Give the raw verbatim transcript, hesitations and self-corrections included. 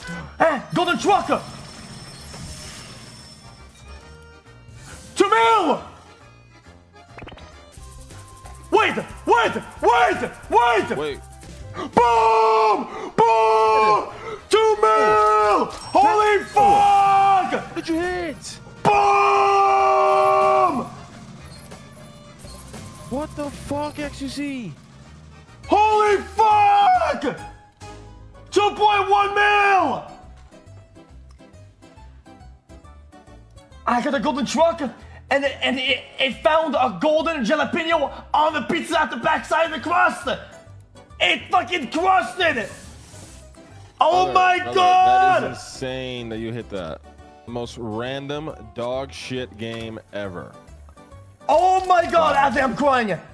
Eh, golden trucker. Two mil. Wait, wait, wait, wait. Wait. Boom! Boom! Two mil! Holy fuck! What did you hit? Boom! What the fuck, X U C? Holy fuck! two point one mil! I got a golden truck, and it, and it, it found a golden jalapeno on the pizza at the backside of the crust. It fucking crushed it. Oh Brother, my brother, god! That is insane that you hit that. The most random dog shit game ever. Oh my god, I think I'm crying.